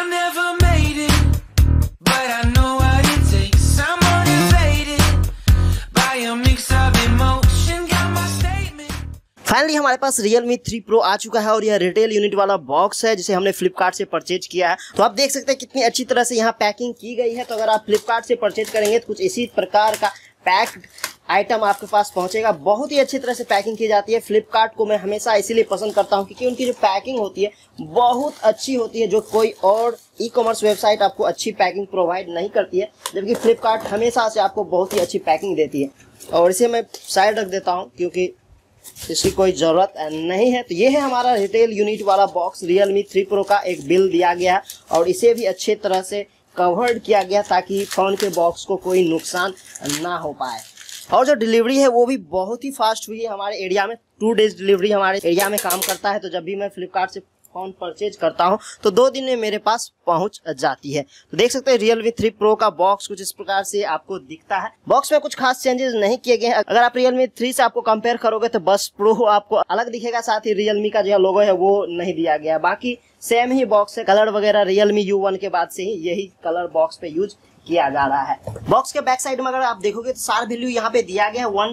I never made it, but I know what it takes. I'm motivated by a mix of emotion. Got my statement. Finally हमारे पास Realme 3 Pro आ चुका है और यह retail unit वाला box है जिसे हमने फ्लिपकार्ट से परचेज किया है। तो आप देख सकते हैं कितनी अच्छी तरह से यहाँ पैकिंग की गई है। तो अगर आप फ्लिपकार्ट से परचेज करेंगे तो कुछ इसी प्रकार का पैक्ड आइटम आपके पास पहुंचेगा। बहुत ही अच्छी तरह से पैकिंग की जाती है। फ्लिपकार्ट को मैं हमेशा इसीलिए पसंद करता हूं क्योंकि उनकी जो पैकिंग होती है बहुत अच्छी होती है, जो कोई और ई कॉमर्स वेबसाइट आपको अच्छी पैकिंग प्रोवाइड नहीं करती है, जबकि फ्लिपकार्ट हमेशा से आपको बहुत ही अच्छी पैकिंग देती है। और इसे मैं साइड रख देता हूँ क्योंकि इसकी कोई ज़रूरत नहीं है। तो ये है हमारा रिटेल यूनिट वाला बॉक्स। Realme 3 Pro का एक बिल दिया गया है और इसे भी अच्छे तरह से कवर्ड किया गया ताकि फ़ोन के बॉक्स को कोई नुकसान ना हो पाए। और जो डिलीवरी है वो भी बहुत ही फास्ट हुई है हमारे एरिया में। 2 डेज डिलीवरी हमारे एरिया में काम करता है। तो जब भी मैं फ्लिपकार्ट से फ़ोन परचेज करता हूं तो 2 दिन में मेरे पास पहुंच जाती है। तो देख सकते हैं Realme 3 Pro का बॉक्स कुछ इस प्रकार से आपको दिखता है। बॉक्स में कुछ खास चेंजेस नहीं किए गए हैं। अगर आप Realme 3 से आपको कंपेयर करोगे तो बस Pro आपको अलग दिखेगा, साथ ही Realme का जो लोगो है वो नहीं दिया गया। बाकी सेम ही बॉक्स है। कलर वगैरह Realme U1 के बाद से ही यही कलर बॉक्स पे यूज किया जा रहा है। बॉक्स के बैक साइड में अगर आप देखोगे तो सार वैल्यू यहाँ पे दिया गया है।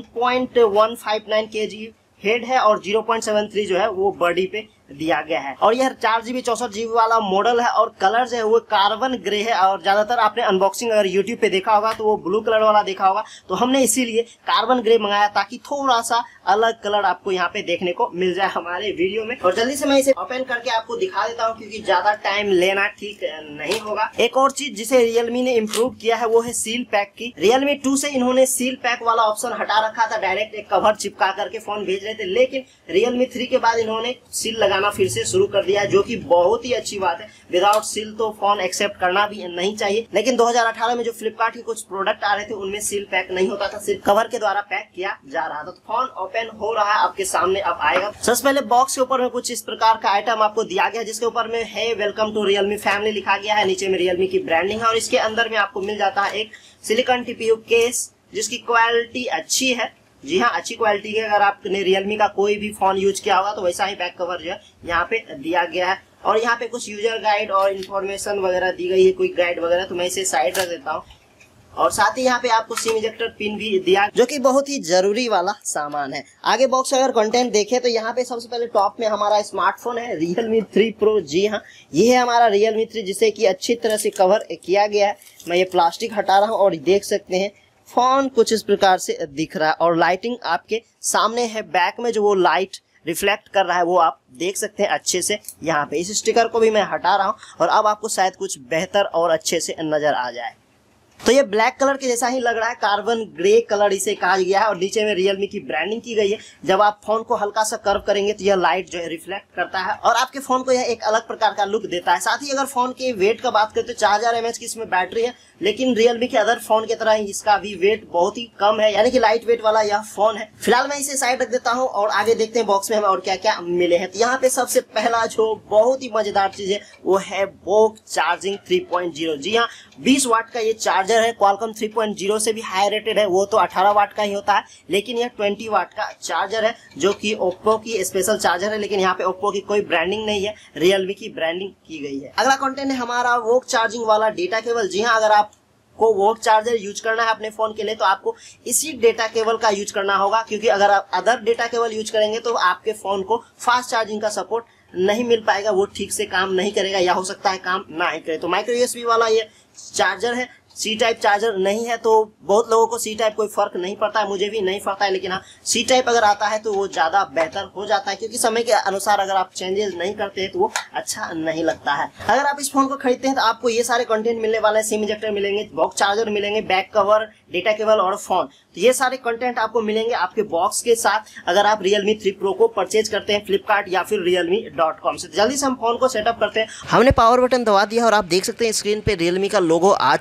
1.159 kg हेड है और 0.73 जो है वो बॉडी पे दिया गया है। और यह 4GB 64GB वाला मॉडल है और कलर जो है वो कार्बन ग्रे है। और ज्यादातर आपने अनबॉक्सिंग अगर यूट्यूब पे देखा होगा तो वो ब्लू कलर वाला देखा होगा, तो हमने इसीलिए कार्बन ग्रे मंगाया ताकि थोड़ा सा अलग कलर आपको यहाँ पे देखने को मिल जाए हमारे वीडियो में। और जल्दी से मैं इसे ओपन करके आपको दिखा देता हूँ क्योंकि ज्यादा टाइम लेना ठीक नहीं होगा। एक और चीज जिसे Realme ने इम्प्रूव किया है वो है सील पैक की। Realme 2 से इन्होंने सील पैक वाला ऑप्शन हटा रखा था, डायरेक्ट एक कवर चिपका करके फोन भेज रहे थे, लेकिन Realme 3 के बाद इन्होंने सील लगाना फिर से शुरू कर दिया है, जो कि बहुत ही अच्छी बात है। विदाउट सील तो फोन एक्सेप्ट करना भी नहीं चाहिए। लेकिन 2018 में जो फ्लिपकार्ट के कुछ प्रोडक्ट आ रहे थे उनमें सील पैक नहीं होता था, सिर्फ कवर के द्वारा पैक किया जा रहा था। तो फोन ओपन हो रहा है आपके सामने, अब आएगा। सबसे पहले बॉक्स के ऊपर में कुछ इस प्रकार का आइटम आपको दिया गया है जिसके ऊपर में है वेलकम टू Realme फैमिली लिखा गया है। नीचे में Realme की ब्रांडिंग है और इसके अंदर में आपको मिल जाता है एक सिलिकॉन TPU केस जिसकी क्वालिटी अच्छी है। जी हाँ, अच्छी क्वालिटी है। अगर आपने Realme का कोई भी फोन यूज किया होगा तो वैसा ही बैक कवर जो है यहाँ पे दिया गया है। और यहाँ पे कुछ यूजर गाइड और इन्फॉर्मेशन वगैरह दी गई है, कोई गाइड वगैरह, तो मैं इसे साइड रख देता हूँ। और साथ ही यहाँ पे आपको सिम इजेक्टर पिन भी दिया जो कि बहुत ही जरूरी वाला सामान है। आगे बॉक्स अगर कंटेंट देखें तो यहाँ पे सबसे पहले टॉप में हमारा स्मार्टफोन है Realme 3 Pro। जी हाँ, ये है हमारा Realme 3 जिसे कि अच्छी तरह से कवर किया गया है। मैं ये प्लास्टिक हटा रहा हूँ और देख सकते हैं फोन कुछ इस प्रकार से दिख रहा है और लाइटिंग आपके सामने है। बैक में जो वो लाइट रिफ्लेक्ट कर रहा है वो आप देख सकते हैं अच्छे से यहाँ पे। इस स्टिकर को भी मैं हटा रहा हूँ और अब आपको शायद कुछ बेहतर और अच्छे से नजर आ जाए। तो ये ब्लैक कलर के जैसा ही लग रहा है, कार्बन ग्रे कलर इसे कहा गया है। और नीचे में Realme की ब्रांडिंग की गई है। जब आप फोन को हल्का सा कर्व करेंगे तो यह लाइट जो है रिफ्लेक्ट करता है और आपके फोन को यह एक अलग प्रकार का लुक देता है। साथ ही अगर फोन के वेट का बात करें तो 4000 mAh की इसमें बैटरी है, लेकिन Realme के अदर फोन की तरह इसका भी वेट बहुत ही कम है, यानी कि लाइट वेट वाला यह फोन है। फिलहाल मैं इसे साइड रख देता हूँ और आगे देखते हैं बॉक्स में हमें और क्या क्या मिले हैं। तो यहाँ पे सबसे पहला जो बहुत ही मजेदार चीज है वो है VOOC चार्जिंग 3.0। जी हाँ, 20 वाट का ये चार्जर है। Qualcomm 3.0 से भी हाई रेटेड है, वो तो 18 वाट का ही होता है, लेकिन यह 20 वाट का चार्जर है जो कि ओप्पो की स्पेशल चार्जर है। लेकिन यहाँ पे ओप्पो की कोई ब्रांडिंग नहीं है, Realme की ब्रांडिंग की गई है। अगला कंटेंट है हमारा VOOC चार्जिंग वाला डेटा केबल। जी हाँ, अगर आपको VOOC चार्जर यूज करना है अपने फोन के लिए तो आपको इसी डेटा केबल का यूज करना होगा, क्योंकि अगर आप अदर डेटा केबल यूज करेंगे तो आपके फोन को फास्ट चार्जिंग का सपोर्ट नहीं मिल पाएगा, वो ठीक से काम नहीं करेगा या हो सकता है काम ना ही करे। तो माइक्रो USB वाला ये चार्जर है, C टाइप चार्जर नहीं है। तो बहुत लोगों को C टाइप कोई फर्क नहीं पड़ता है, मुझे भी नहीं पड़ता है, लेकिन हाँ C टाइप अगर आता है तो वो ज्यादा बेहतर हो जाता है, क्योंकि समय के अनुसार अगर आप चेंजेस नहीं करते हैं तो वो अच्छा नहीं लगता है। अगर आप इस फोन को खरीदते हैं तो आपको ये सारे कंटेंट मिलने वाले हैं। सिम इंजेक्टर मिलेंगे, बॉक्स चार्जर मिलेंगे, बैक कवर, डेटा केबल और फोन। तो ये सारे कंटेंट आपको मिलेंगे आपके बॉक्स के साथ अगर आप Realme 3 Pro को परचेज करते हैं फ्लिपकार्ट या फिर realme.com से। जल्दी से हम फोन को सेटअप करते हैं। हमने पावर बटन दबा दिया और आप देख सकते हैं स्क्रीन पे Realme का लोगो आ चुका है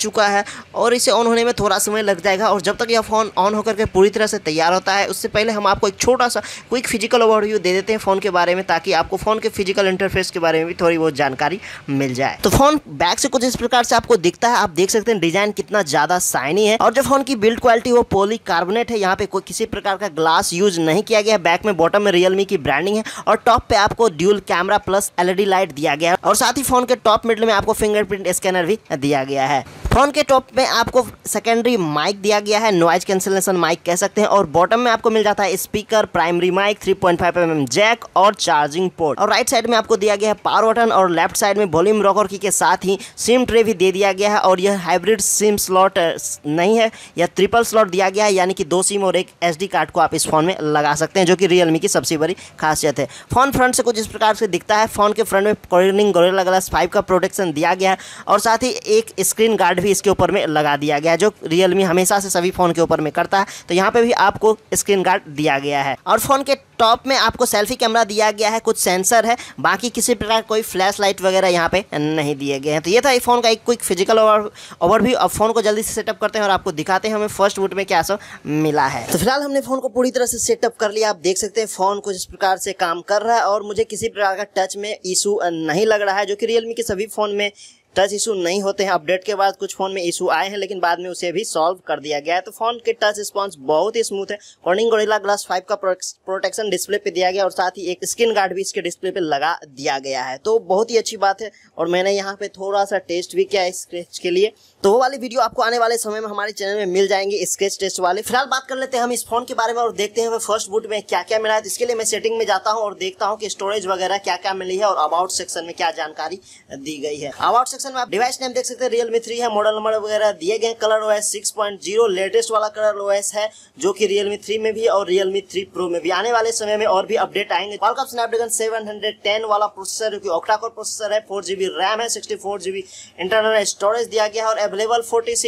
और इसे ऑन होने में थोड़ा समय लग जाएगा। और जब तक यह फ़ोन ऑन होकर के पूरी तरह से तैयार होता है, उससे पहले हम आपको एक छोटा सा क्विक फिजिकल ओवरव्यू दे देते हैं फ़ोन के बारे में, ताकि आपको फ़ोन के फिजिकल इंटरफेस के बारे में भी थोड़ी बहुत जानकारी मिल जाए। तो फ़ोन बैक से कुछ इस प्रकार से आपको दिखता है। आप देख सकते हैं डिज़ाइन कितना ज़्यादा शाइनी है, और जो फ़ोन की बिल्ड क्वालिटी वो पॉलीकार्बोनेट है। यहाँ पे कोई किसी प्रकार का ग्लास यूज नहीं किया गया है। बैक में बॉटम में रियलमी की ब्रांडिंग है, और टॉप पे आपको dual camera plus LED light दिया गया है, और साथ ही फ़ोन के टॉप मिडल में आपको फिंगरप्रिंट स्कैनर भी दिया गया है। फ़ोन के टॉप में आपको सेकेंडरी माइक दिया गया है, नॉइज कैंसलेशन माइक कह सकते हैं, और बॉटम में आपको मिल जाता है speaker, primary mic, 3.5mm jack और चार्जिंग पोर्ट। और राइट साइड में आपको दिया गया है पावर बटन, और लेफ्ट साइड में वॉल्यूम रॉकर की के साथ ही सिम ट्रे भी दे दिया गया है। और यह हाइब्रिड सिम स्लॉट नहीं है, यह ट्रिपल स्लॉट दिया गया है, यानी कि 2 सिम और एक SD कार्ड को आप इस फोन में लगा सकते हैं, जो कि रियलमी की सबसे बड़ी खासियत है। फ़ोन फ्रंट से कुछ इस प्रकार से दिखता है। फ़ोन के फ्रंट में कॉर्निंग गोरिल्ला ग्लास 5 का प्रोटेक्शन दिया गया है, और साथ ही एक स्क्रीन गार्ड भी इसके ऊपर में लगा दिया गया है, जो रियलमी हमेशा से सभी फ़ोन के ऊपर में करता है। तो यहाँ पे भी आपको स्क्रीन गार्ड दिया गया है। और फ़ोन के टॉप में आपको सेल्फी कैमरा दिया गया है, कुछ सेंसर है, बाकी किसी प्रकार कोई फ्लैश लाइट वगैरह यहाँ पे नहीं दिए गए हैं। तो ये था फ़ोन का एक क्विक फिजिकल ओवरव्यू। अब फ़ोन को जल्दी से सेटअप करते हैं और आपको दिखाते हैं हमें फर्स्ट बूट में क्या सब मिला है। तो फिलहाल हमने फ़ोन को पूरी तरह से सेटअप कर लिया। आप देख सकते हैं फ़ोन कुछ इस प्रकार से काम कर रहा है, और मुझे किसी प्रकार का टच में इशू नहीं लग रहा है, जो कि रियलमी के सभी फ़ोन में टच इशू नहीं होते हैं। अपडेट के बाद कुछ फ़ोन में इशू आए हैं, लेकिन बाद में उसे भी सॉल्व कर दिया गया है। तो फ़ोन के टच रिस्पॉन्स बहुत ही स्मूथ है। कॉर्निंग गोरिल्ला ग्लास 5 का प्रोटेक्शन डिस्प्ले पे दिया गया, और साथ ही एक स्क्रीन गार्ड भी इसके डिस्प्ले पे लगा दिया गया है। तो बहुत ही अच्छी बात है। और मैंने यहाँ पे थोड़ा सा टेस्ट भी किया स्क्रैच के लिए, तो वो वाली वीडियो आपको आने वाले समय में हमारे चैनल में मिल जाएंगे, स्क्रैच टेस्ट वाले। फिलहाल बात कर लेते हैं हम इस फोन के बारे में, और देखते हैं हमें फर्स्ट बूट में क्या क्या मिला है। तो इसके लिए मैं सेटिंग में जाता हूँ और देखता हूँ कि स्टोरेज वगैरह क्या क्या मिली है, और अबाउट सेक्शन में क्या जानकारी दी गई है। अबाउट सेक्शन में आप डिवाइस नेम देख सकते हैं, Realme 3 है, मॉडल नंबर वगैरह दिए गए। कलर OS 6.0 लेटेस्ट वाला कलर OS है, जो कि Realme 3 में भी और Realme 3 Pro में भी आने वाले समय में और भी अपडेट आएंगे। Qualcomm Snapdragon 710 वाला प्रोसेसर, जो कि ऑक्टा कोर प्रोसेसर है, 4GB रैम है, 64GB इंटरनल स्टोरेज दिया गया है, और अवेलेबल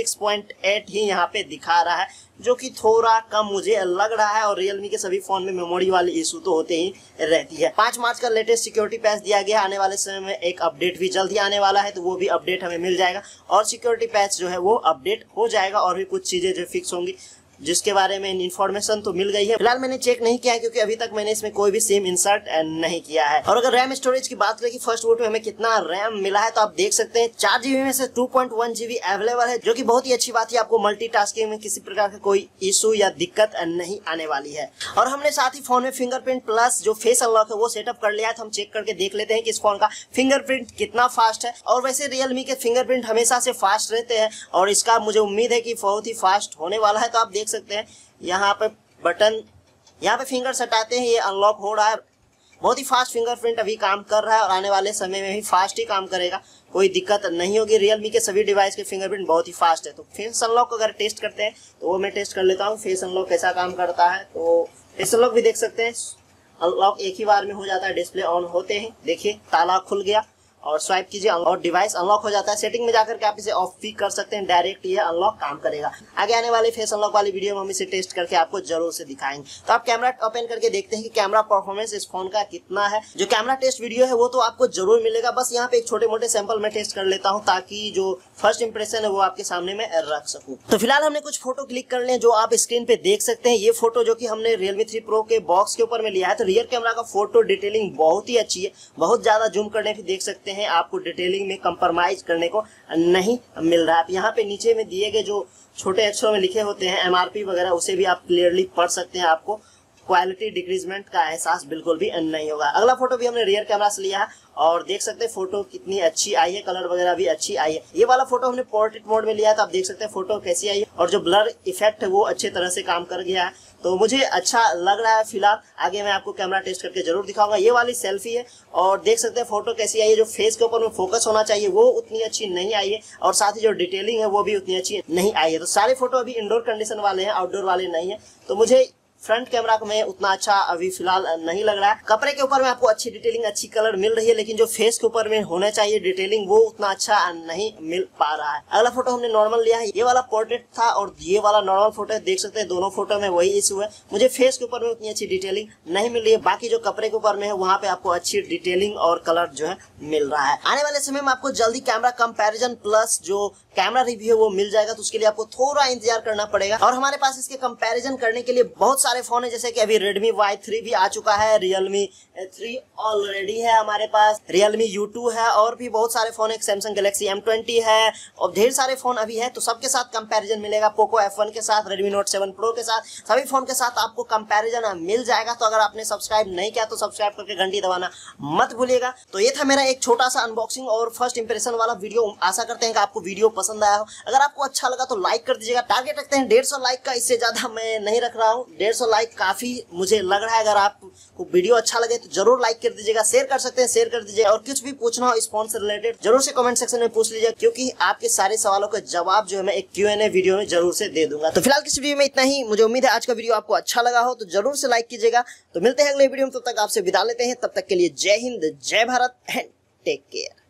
46.8 ही यहाँ पे दिखा रहा है, जो कि थोड़ा कम मुझे लग रहा है। और रियलमी के सभी फोन में मेमोरी वाली इशू तो होते ही रहती है। 5 मार्च का लेटेस्ट सिक्योरिटी पैच दिया गया। आने वाले समय में एक अपडेट भी जल्द ही आने वाला है, तो वो भी अपडेट हमें मिल जाएगा, और सिक्योरिटी पैच जो है वो अपडेट हो जाएगा, और भी कुछ चीजें जो फिक्स होंगी, जिसके बारे में इन्फॉर्मेशन तो मिल गई है। फिलहाल मैंने चेक नहीं किया है, क्योंकि अभी तक मैंने इसमें कोई भी सिम इंसर्ट नहीं किया है। और अगर रैम स्टोरेज की बात करें कि फर्स्ट बूट में हमें कितना रैम मिला है, तो आप देख सकते हैं 4GB में से 2.1GB अवेलेबल है, जो कि बहुत ही अच्छी बात है। आपको मल्टीटास्किंग में किसी प्रकार का कोई इशू या दिक्कत नहीं आने वाली है। और हमने साथ ही फोन में फिंगरप्रिंट प्लस जो फेस अनलॉक है वो सेटअप कर लिया है। तो हम चेक करके देख लेते हैं कि इस फोन का फिंगरप्रिंट कितना फास्ट है। और वैसे रियलमी के फिंगरप्रिंट हमेशा से फास्ट रहते हैं, और इसका मुझे उम्मीद है कि बहुत ही फास्ट होने वाला है। तो आप देख सकते हैं यहाँ पे बटन, यहाँ पे फिंगर सटाते हैं, ये अनलॉक हो रहा है। बहुत ही फास्ट फिंगरप्रिंट अभी काम कर रहा है, और आने वाले समय में भी फास्ट ही काम करेगा, कोई दिक्कत नहीं होगी। रियलमी के सभी डिवाइस के फिंगरप्रिंट बहुत ही फास्ट है। तो फेस अनलॉक अगर टेस्ट करते हैं तो वो मैं टेस्ट कर लेता हूँ, फेस अनलॉक कैसा काम करता है। तो फेस अनलॉक भी देख सकते हैं, अनलॉक एक ही बार में हो जाता है, डिस्प्ले ऑन होते ही देखिए ताला खुल गया, और स्वाइप कीजिए और डिवाइस अनलॉक हो जाता है। सेटिंग में जाकर के आप इसे ऑफ भी कर सकते हैं, डायरेक्ट ये अनलॉक काम करेगा। आगे आने वाले फेस अनलॉक वाली वीडियो में हम इसे टेस्ट करके आपको जरूर से दिखाएंगे। तो आप कैमरा ओपन करके देखते हैं कि कैमरा परफॉर्मेंस इस फोन का कितना है। जो कैमरा टेस्ट वीडियो है वो तो आपको जरूर मिलेगा, बस यहाँ पे एक छोटे मोटे सैंपल में टेस्ट कर लेता हूँ, ताकि जो फर्स्ट इंप्रेशन है वो आपके सामने में रख सकूं। तो फिलहाल हमने कुछ फोटो क्लिक कर लिए, जो आप स्क्रीन पे देख सकते हैं। ये फोटो जो कि हमने Realme 3 Pro के बॉक्स के ऊपर में लिया है। तो रियर कैमरा का फोटो डिटेलिंग बहुत ही अच्छी है, बहुत ज्यादा जूम करने पे देख सकते हैं आपको डिटेलिंग में कंप्रोमाइज करने को नहीं मिल रहा है। आप यहाँ पे नीचे में दिए गए जो छोटे अक्षरों में लिखे होते हैं MRP वगैरह, उसे भी आप क्लियरली पढ़ सकते हैं। आपको क्वालिटी डिक्रीजमेंट का एहसास बिल्कुल भी नहीं होगा। अगला फोटो भी हमने रियर कैमरा से लिया है, और देख सकते हैं फोटो कितनी अच्छी आई है, कलर वगैरह भी अच्छी आई है। ये वाला फोटो हमने पोर्ट्रेट मोड में लिया है, तो आप देख सकते हैं फोटो कैसी आई है, और जो ब्लर इफेक्ट है वो अच्छे तरह से काम कर गया है। तो मुझे अच्छा लग रहा है। फिलहाल आगे मैं आपको कैमरा टेस्ट करके जरूर दिखाऊंगा। ये वाली सेल्फी है, और देख सकते हैं फोटो कैसी आई है। जो फेस के ऊपर में फोकस होना चाहिए वो उतनी अच्छी नहीं आई है, और साथ ही जो डिटेलिंग है वो भी उतनी अच्छी नहीं आई है। तो सारे फोटो अभी इंडोर कंडीशन वाले हैं, आउटडोर वाले नहीं है। तो मुझे फ्रंट कैमरा में उतना अच्छा अभी फिलहाल नहीं लग रहा है। कपड़े के ऊपर में आपको अच्छी डिटेलिंग, अच्छी कलर मिल रही है, लेकिन जो फेस के ऊपर में होना चाहिए डिटेलिंग वो उतना अच्छा नहीं मिल पा रहा है। अगला फोटो हमने नॉर्मल लिया है, ये वाला पोर्ट्रेट था और ये वाला नॉर्मल फोटो है। देख सकते हैं दोनों फोटो में वही इशू है, मुझे फेस के ऊपर में उतनी अच्छी डिटेलिंग नहीं मिल रही है। बाकी जो कपड़े के ऊपर में है वहाँ पे आपको अच्छी डिटेलिंग और कलर जो है मिल रहा है। आने वाले समय में आपको जल्दी कैमरा कंपैरिजन प्लस जो कैमरा रिव्यू है वो मिल जाएगा, तो उसके लिए आपको थोड़ा इंतजार करना पड़ेगा। और हमारे पास इसके कंपैरिजन करने के लिए बहुत सारे फोन है, जैसे कि अभी Redmi Y3 भी आ चुका है, Realme 3 ऑलरेडी है हमारे पास, Realme U2 है और भी बहुत सारे फोन है, Samsung Galaxy M20 है और ढेर सारे फोन अभी है। तो सबके साथ कंपैरिजन मिलेगा, Poco F1 के साथ, Redmi Note 7 Pro के साथ, सभी फोन के साथ आपको कंपैरिजन मिल जाएगा। तो अगर आपने सब्सक्राइब नहीं किया तो सब्सक्राइब करके घंटी दबाना मत भूलिएगा। तो ये था मेरा एक छोटा सा अनबॉक्सिंग और फर्स्ट इंप्रेशन वाला वीडियो। आशा करते हैं कि आपको वीडियो पसंद आया हो। अगर आपको अच्छा लगा तो लाइक कर दीजिएगा। टारगेट रखते हैं 150 लाइक का, इससे ज्यादा मैं नहीं रख रहा हूँ। 150 लाइक काफी मुझे लग रहा है। अगर आपको वीडियो अच्छा लगे तो जरूर लाइक कर दीजिएगा, शेयर कर सकते हैं शेयर कर दीजिएगा। और कुछ भी पूछना हो स्पॉन्स से रिलेटेड जरूर से कमेंट सेक्शन में पूछ लीजिएगा, क्योंकि आपके सारे सवालों का जवाब जो है मैं एक Q&A वीडियो में जरूर से दे दूंगा। तो फिलहाल किस वीडियो में इतना ही। मुझे उम्मीद है आज का वीडियो आपको अच्छा लगा हो, तो जरूर से लाइक कीजिएगा। तो मिलते हैं अगले वीडियो में, तब तक आपसे विदा लेते हैं। तब तक के लिए जय हिंद, जय भारत एंड टेक केयर।